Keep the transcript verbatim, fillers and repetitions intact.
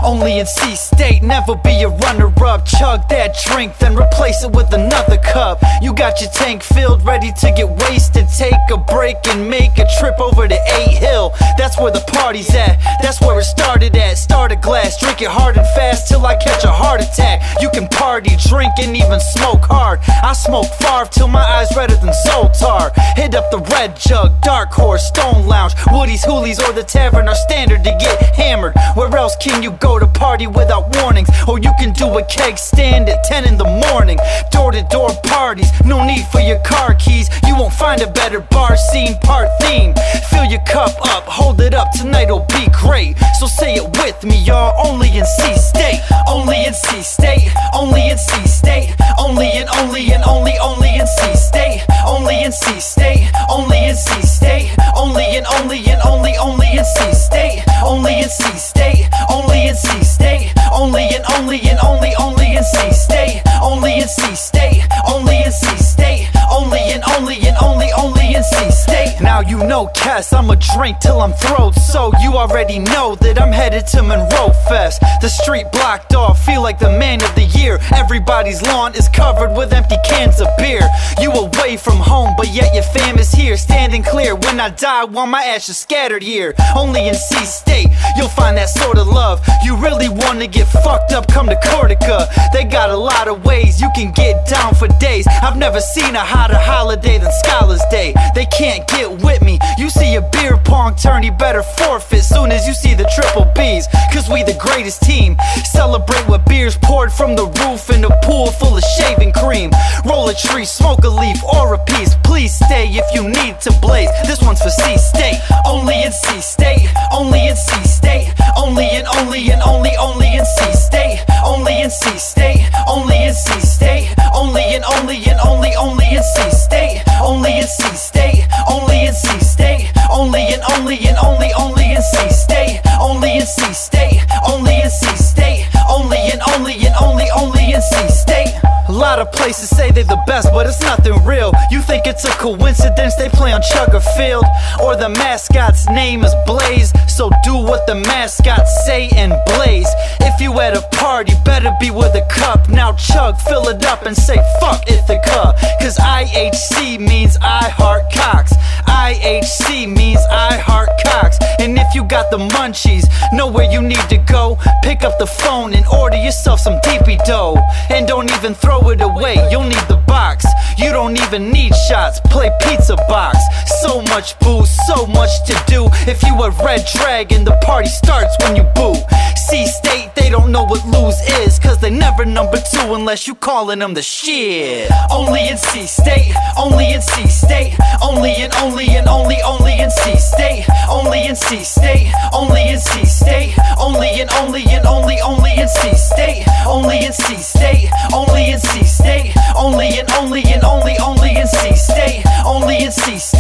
only in C-State. Never be a runner-up. Chug that drink, then replace it with another cup. You got your tank filled, ready to get wasted. Take a break and make a trip over to eight Hill. That's where the party's at, that's where it started at. Start a glass, drink it hard and fast till I catch a heart attack. You can party, drink, and even smoke hard. I smoke Favre till my eyes redder than Zoltar. Hit up the Red Jug, Dark Horse, Stone Lounge, Woody's, Hoolies, or the Tavern are standard to get hammered. Where else can you go to party without warnings? Or you can do a keg stand at ten in the morning. Door-to-door parties, no need for your car keys. You won't find a better bar scene, part theme. Fill your cup up, hold it up, tonight'll be great. So say it with me, y'all, only in C-State. Only in C-State, only in C-State. Only in, only in, only, only in C-State. Only in C-State, only in C-State. Only in, only in, only, only in C-State. Only in C-State, only in C-State. Only in, only in, only, only in C-State. Only in C-State, only in C-State. Only in, only in, only, only in C-State. Now you know, Cass, I'ma drink till I'm throwed. So you already know that I'm headed to Monroe Fest. The street blocked off, feel like the man of the year. Everybody's lawn is covered with empty cans of beer. You away from home, but yet your fam is here, standing clear when I die while my ashes scattered here. Only in C-State, you'll find that sort of love. You really wanna get fucked up, come to Cortica. They got a lot of ways you can get down for days. I've never seen a hotter holiday than Scholars Day. They can't get with me. You see a beer pong tourney, better forfeit soon as you see the triple B's. Cause we the greatest team. Celebrate with beers poured from the roof in a pool full of shaving cream. Roll a tree, smoke a leaf or a piece. Please stay if you need to blaze. This one's for C-State. Only in C-State, only in C-State. Only in, only in, only, only in C-State. Only in C-State, only in C-State. Only in, only in, only, only in C-State. Only in C-State, only in C-State. Only in, only in, only, only in C-State. Only in C-State, only in C-State. Only in, only in, only, only in C-State. A lot of places say they're the best, but it's nothing real. You think it's a coincidence they play on Chugger Field? Or the mascot's name is Blaze? So do what the mascots say and blaze. If you at a party, better be with a cup. Now chug, fill it up and say fuck Ithaca. Cause I H C means I heart cocks. I H C means I heart cocks. And if you got the munchies, know where you need to go. Pick up the phone and order yourself some D P dough. And don't even throw it away, you'll need the box. You don't even need shots, play pizza box. So much booze, so much to do. If you a red dragon, the party starts when you boo. C-State, they don't know what lose is, cause they never number two unless you calling them the shit. Only in C-State, only in C-State. Only in, only in, only, only in C-State. Only in C-State, only in C-State. Only in, only in, only, only in C-State. Only in C-State, only in C-State. Only in, only in, only, only in C-State. Only in C-State.